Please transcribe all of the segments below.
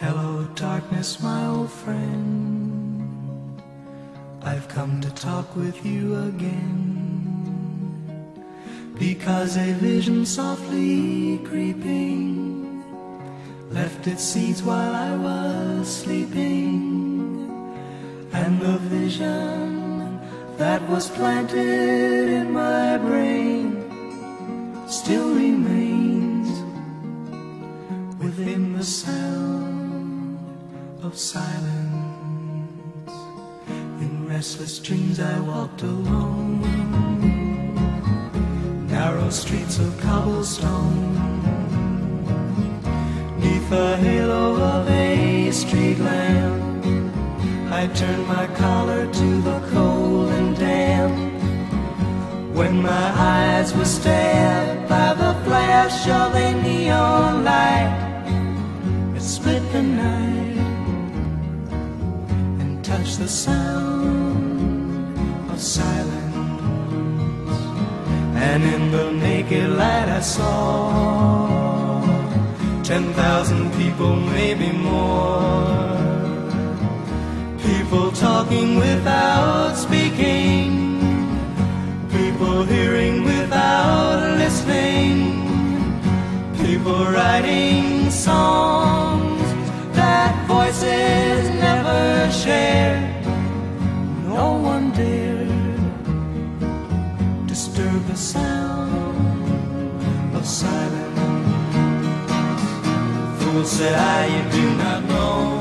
Hello, darkness, my old friend. I've come to talk with you again, because a vision softly creeping left its seeds while I was sleeping, and the vision that was planted in my brain still remains within the sound of silence. In restless dreams I walked alone, narrow streets of cobblestone, neath the halo of a street lamp. I turned my collar to the cold and damp, when my eyes were stabbed by the flash of a neon light. It split the night and touched the sound of silence, and in the naked light I saw 10,000 people, maybe more, people talking without speaking, people hearing without listening, people writing songs that voices never shared. No one dared disturb the sound of silence. Fool, said I, you do not know,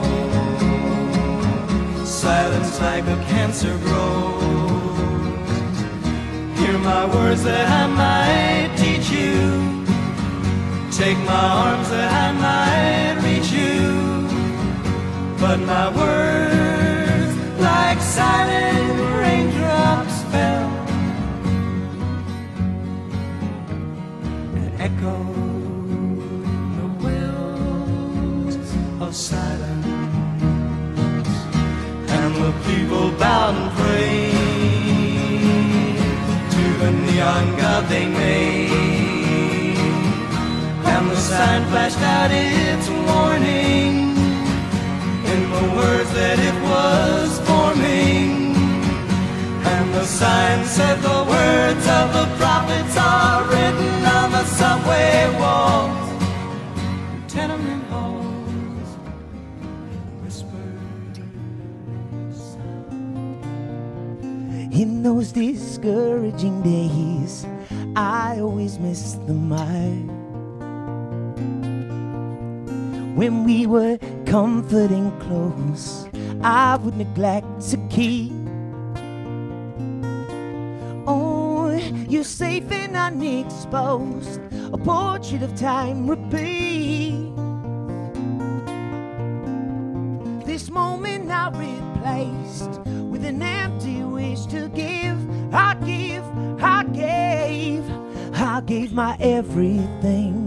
silence like a cancer grows. Hear my words that I might teach you, take my arms that I might reach you, but my words like silent raindrops fell and echoed the wells of silence, and the people bowed and prayed to the neon god they made, and the sign flashed out its warning in the words that it was forming, and the sign said the words of the prophets are written on the subway walls, tenement halls, whispered sound. In those discouraging days, I always miss the mark, when we were comforting close, I would neglect to keep. Oh, you're safe and unexposed, a portrait of time repeat. This moment now replaced with an empty wish to give. I gave my everything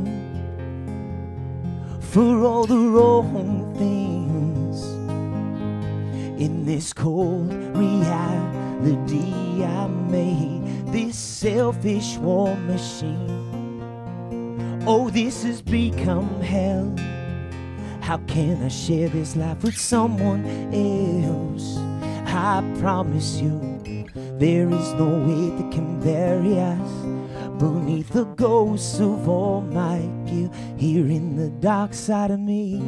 for all the wrong things. In this cold reality I made this selfish war machine. Oh, this has become hell. How can I share this life with someone else? I promise you there is no way that can bury us beneath the ghosts of all my guilt, here in the dark side of me.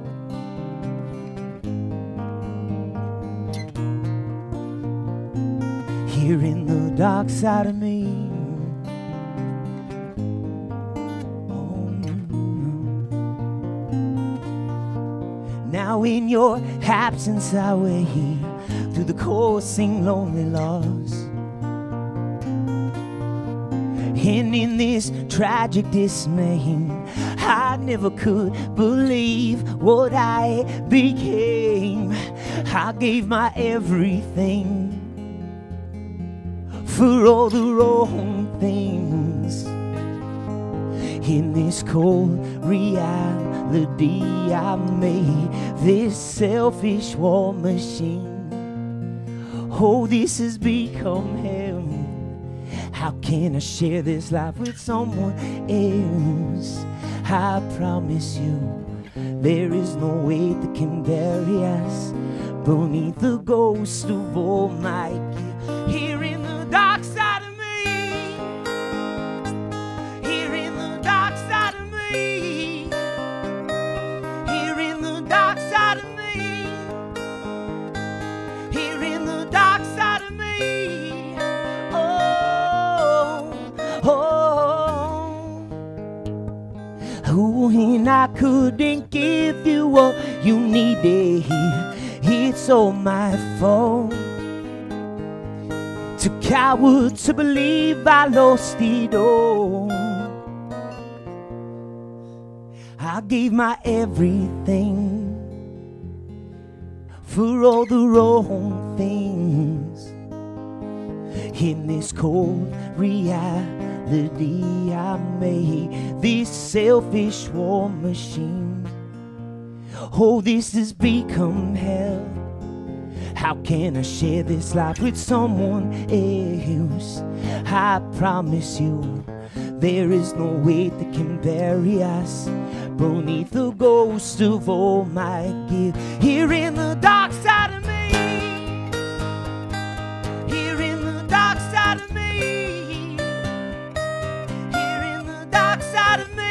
Here in the dark side of me. Oh, now in your absence I wait through the coursing lonely loss, and in this tragic dismay I never could believe what I became. I gave my everything for all the wrong things. In this cold reality I made this selfish war machine. Oh, this has become hell. How can I share this life with someone else? I promise you There is no weight that can bury us beneath the ghost of all my gear. Here in the dark side of me, here in the dark side of me, here in the dark side of me, here in the dark side of me. Oh, oh, oh, and I couldn't give you what you needed here. It's all my fault. Too coward to believe I lost it all. I gave my everything for all the wrong things. In this cold reality I made this selfish war machine. Oh, this has become hell. How can I share this life with someone else? I promise you, there is no weight that can bury us beneath the ghost of all my guilt. Here in the dark side of me, here in the dark side of me, here in the dark side of me.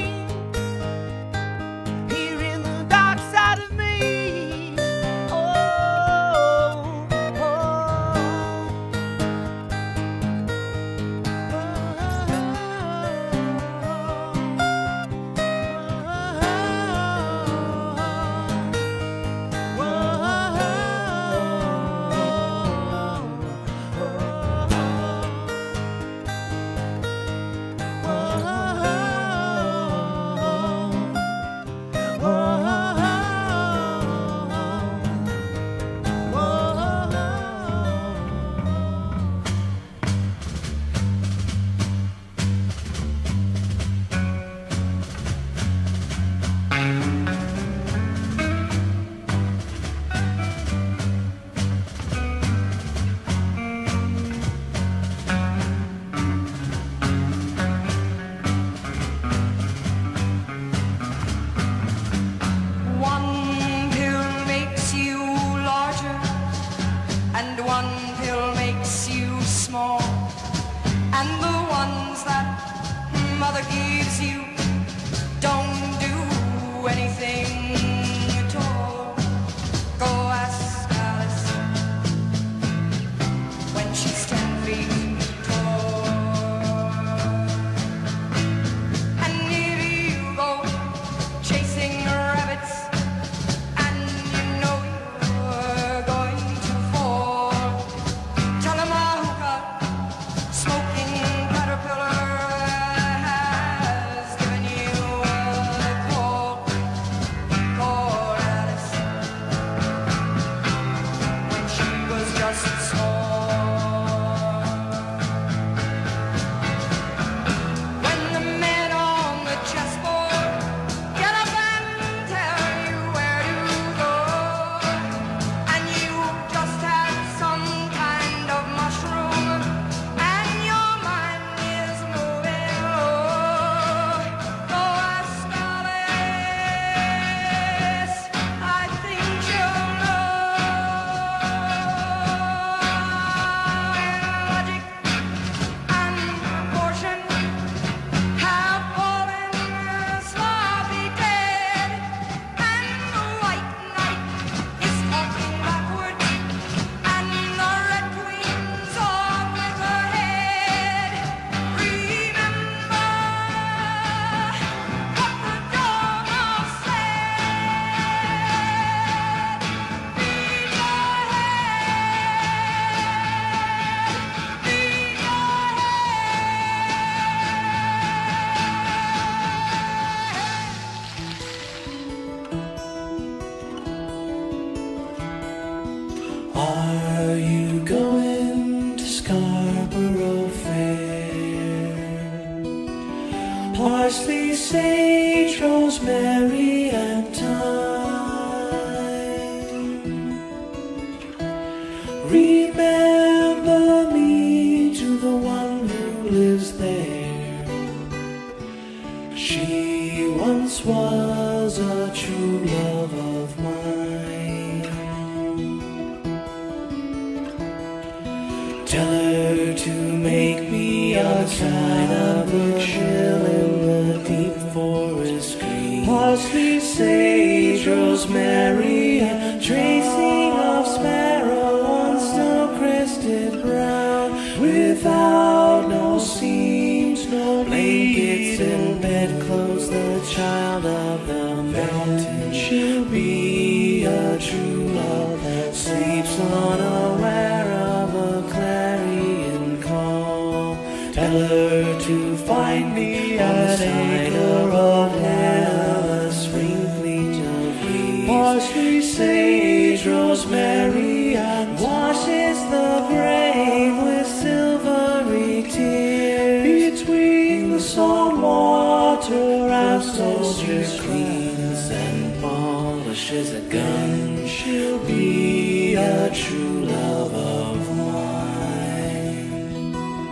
Parsley, sage, rosemary, and thyme. Remember me to the one who lives there. She once was a true love of mine. Tell her to make me outside of a chill in the deep forest green. Parsley, sage, rosemary, a tracing of sparrow on snow-crested brown, without no seams, no blankets and bedclothes. The child of the mountain, she'll be a true love that sleeps unaware of a clarion call. Tell her to find me a acre of land, a sprinkling of leaves, parsley, sage, rosemary, and washes the grave with silvery tears. Between the salt water and soldiers cleans and polishes a gun, she'll be a true love of mine.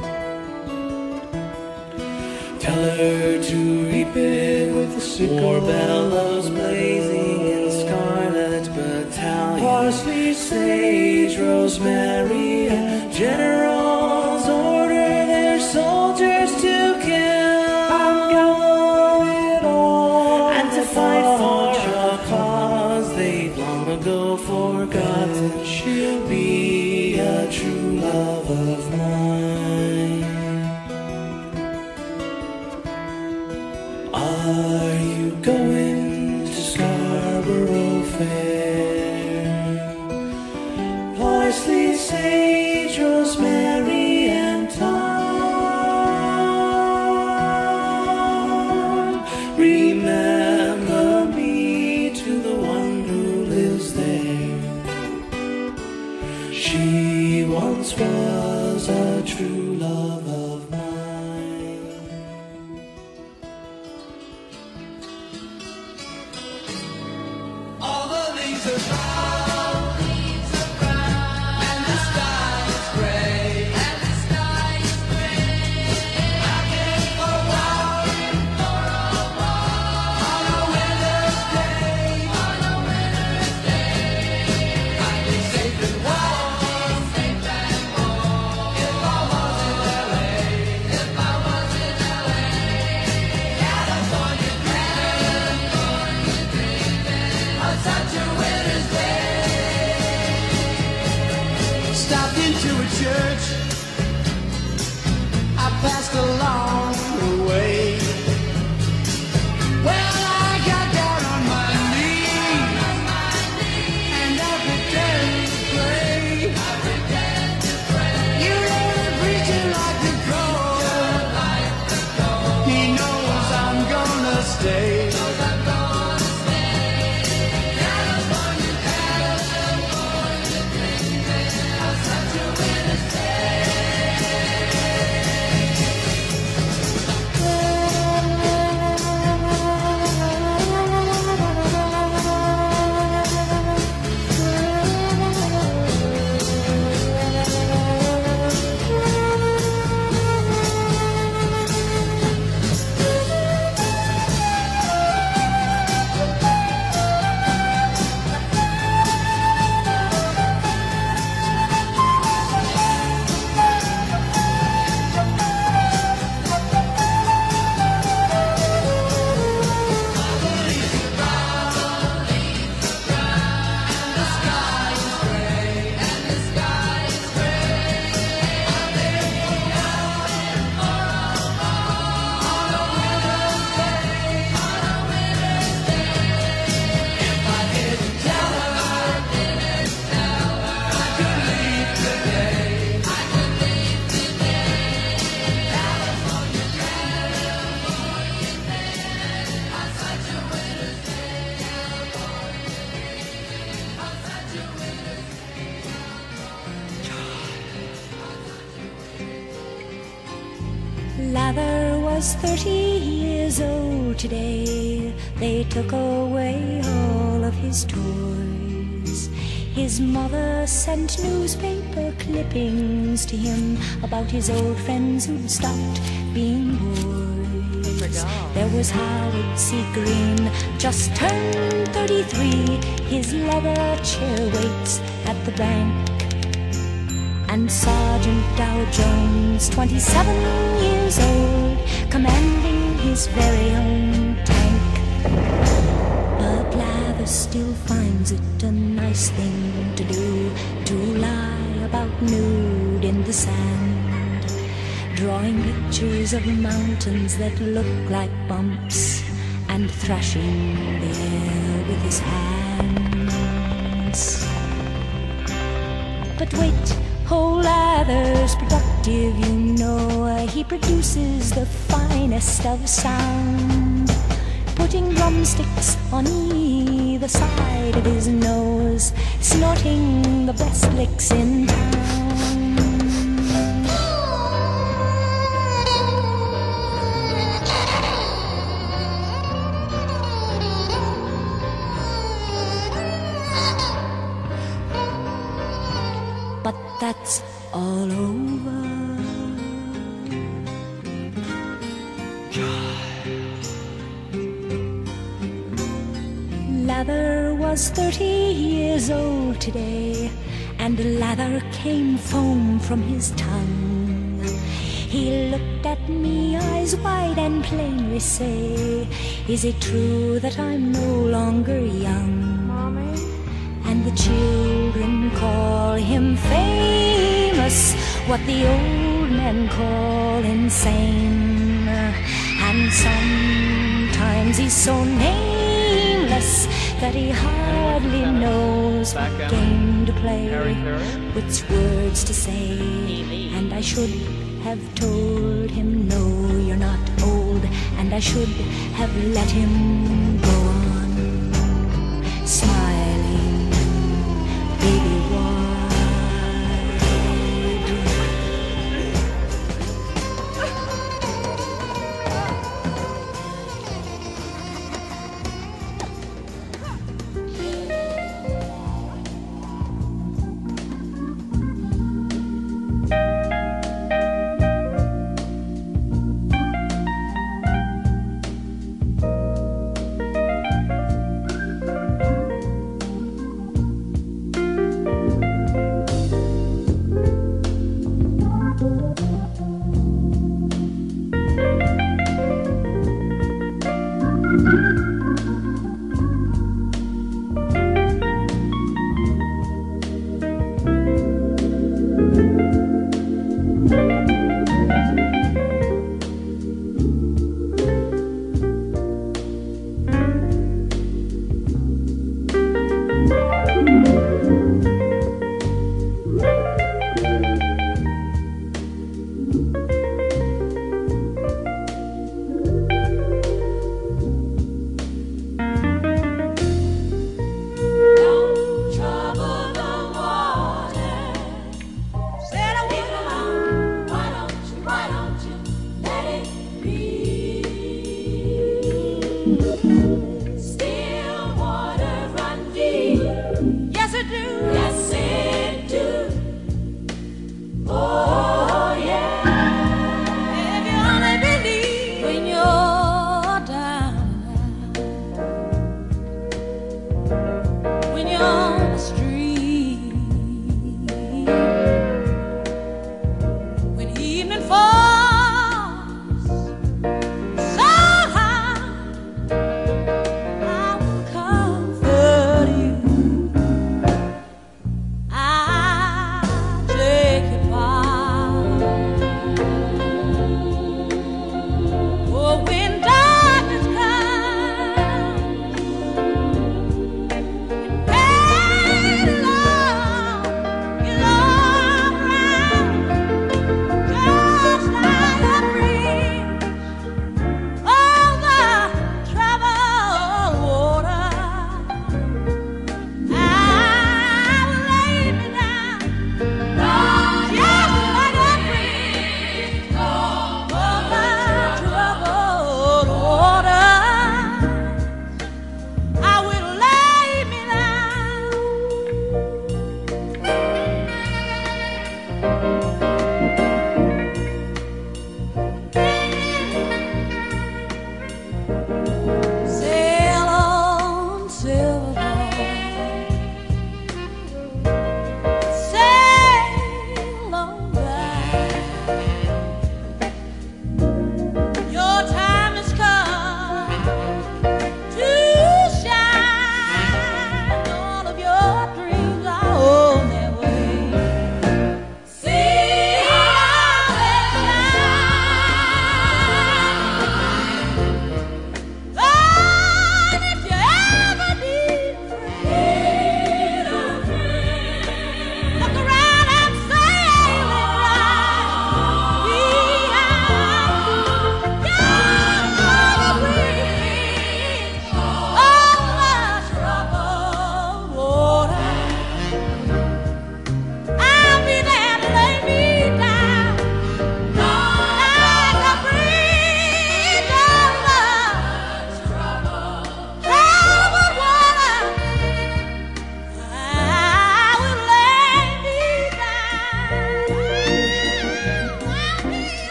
Tell her to reap it with the sycamore bellows blazing in scarlet battalions, parsley, sage, rosemary, and generals order their soldiers to kill. I'm going on and to fight for a cause they've long ago forgotten. She'll be a true love of mine. Are you going to Scarborough Fair? Parsley, sage, rosemary, and thyme. Remember me to the one who lives there. She once was a true love of mine. All the leaves are brown, and the sky is gray, I came for a walk on a winter's day. I'd be safe and warm if I was in LA. California dreaming on such a winter's day. Stopped into a church, I passed along the way. Well, I got down on my knees and I pretended to pray. You know the preacher like the cold. He knows I'm gonna stay. Lather was 30 years old today. They took away all of his toys. His mother sent newspaper clippings to him about his old friends who'd stopped being boys. There was Howard C. Green, just turned 33. His leather chair waits at the bank. And Sergeant Dow Jones, 27 years old, commanding his very own tank. But Lather still finds it a nice thing to do, to lie about nude in the sand, drawing pictures of mountains that look like bumps, and thrashing the air with his hands. But wait, whole Lather's productive, you know. He produces the finest of sound, putting drumsticks on either side of his nose, snorting the best licks in town. But that's all over. Lather was 30 years old today, and lather came foam from his tongue. He looked at me, eyes wide, and plainly say, "Is it true that I'm no longer young?" Mommy? And the children call him famous, what the old men call insane. And sometimes he's so nameless that he hardly knows what game to play, which words to say. And I should have told him, no, you're not old, and I should have let him go on smiling, baby wide.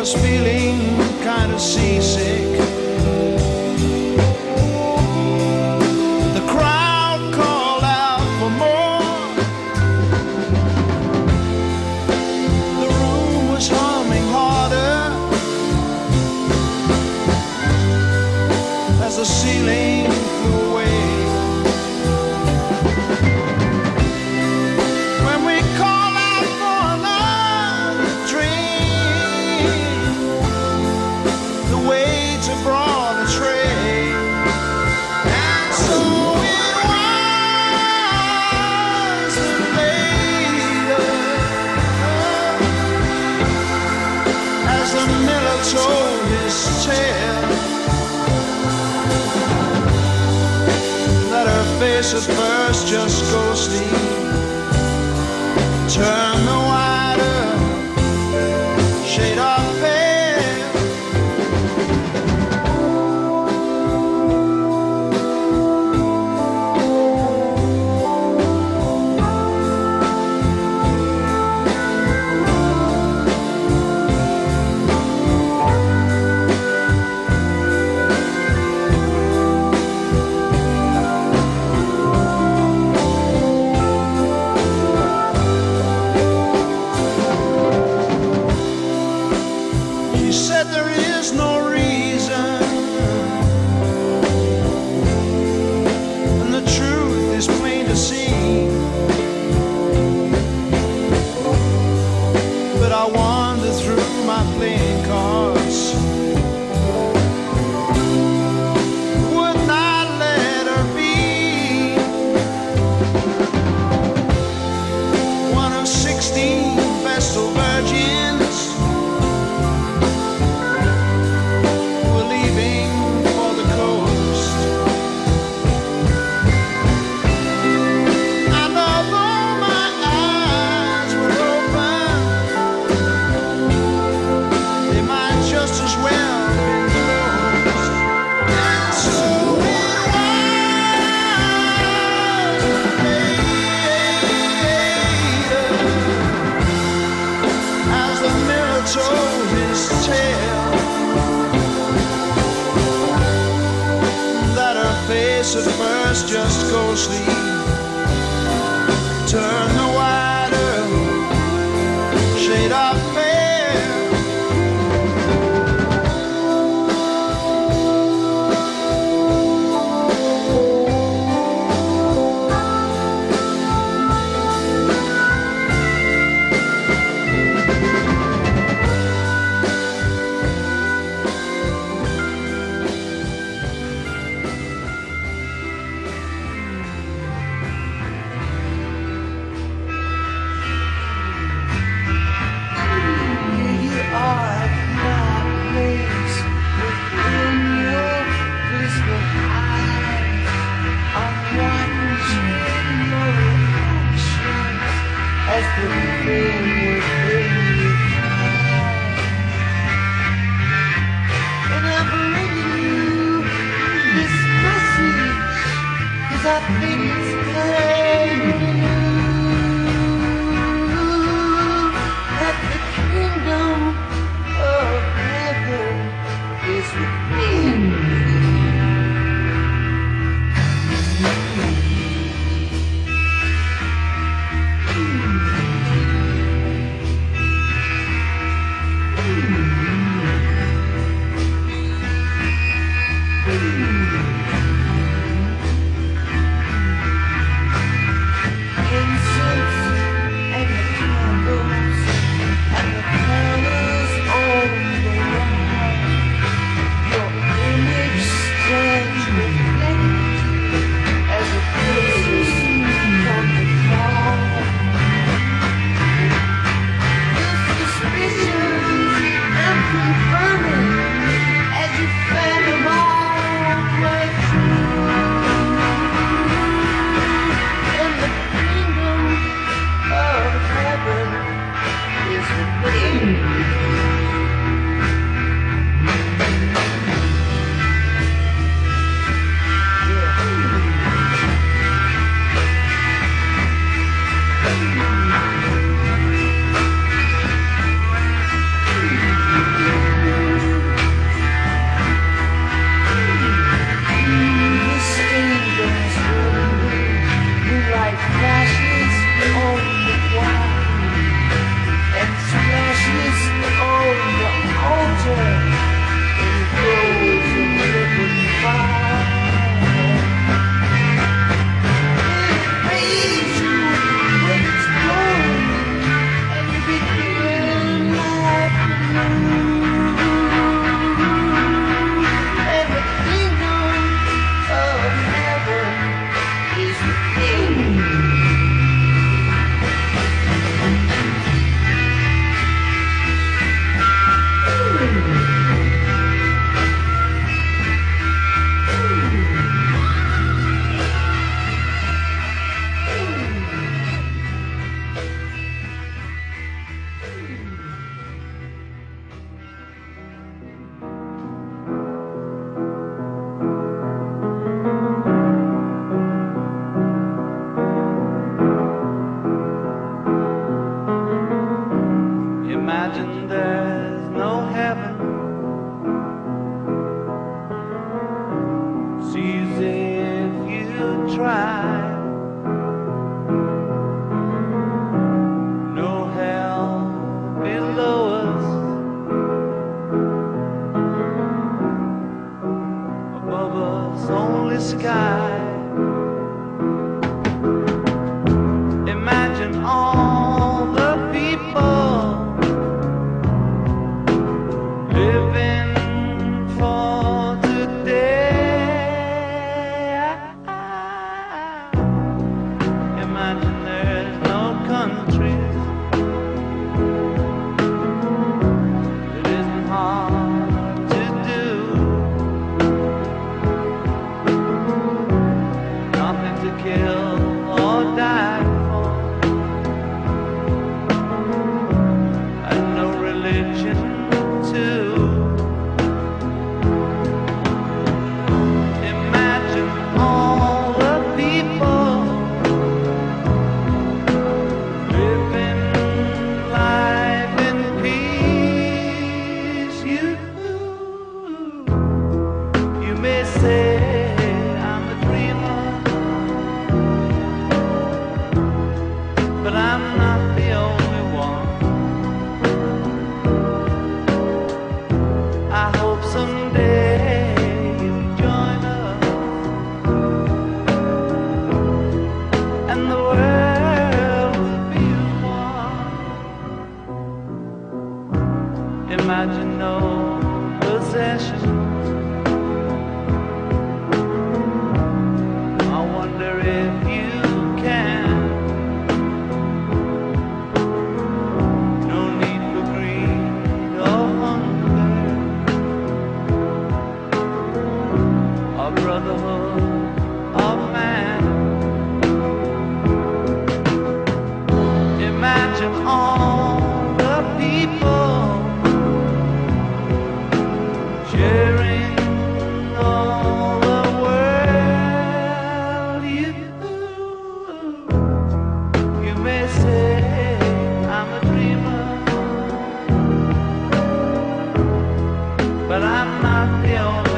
was feeling kind of seasick. The crowd called out for more. The room was humming harder as the ceiling flew away. When we call out for another drink, the waiter brought a tray, and so it was that later, as the miller told his tale, that her face at first just ghostly turned the wider shade of pale. He said there is no reason, and the truth is plain to see. But I wander through my playing cards, would not let her be one of 16 Vestal virgins who were leaving for the coast. And although my eyes were open, they might just as well have been closed. And so it was later, as the miller told his tale, that her face at first just ghostly turned the wider shade of pale. Here you are at my place, within your blissful eyes. I'm watching your actions as the thing within you cries. And I'm bringing you this message, 'cause I think it's plain that the kingdom of heaven is within you. Imagine there's no heaven. It's easy if you try. No hell below us, above us only sky. Imagine all the people living for today. Imagine there's no countries. It isn't hard to do. Nothing to kill or die for, and no religion too. Imagine all the people living life in peace. You may say I'm a dreamer, but I'm not the only one. I hope someday you'll join us, and the world will be as one. Imagine no possessions. I wonder if you can. No need for greed or hunger, or brotherhood of man. Imagine all the people sharing all the world. You may say I'm a dreamer, but I'm not the only